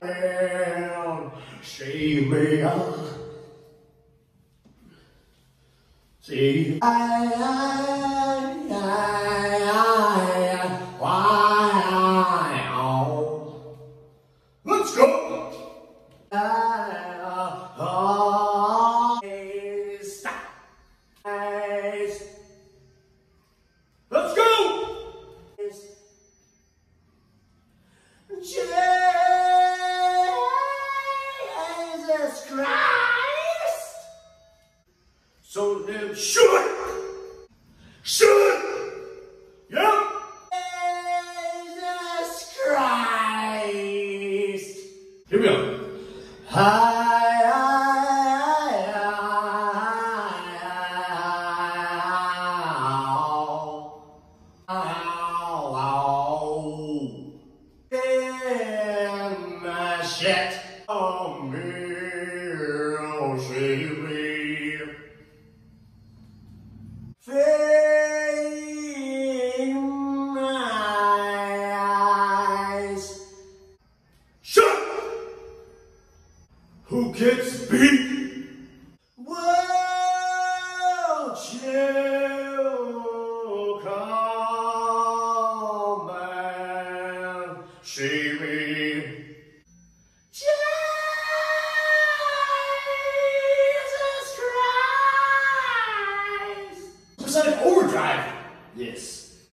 See me up. See, let's go. Stop. Let's go. Jesus Christ. So then shoot. Yep. Jesus Christ. Here we go. Shit. Oh, me, oh, save me. Fade my eyes. Shut. Who gets beat? Won't you come and see me?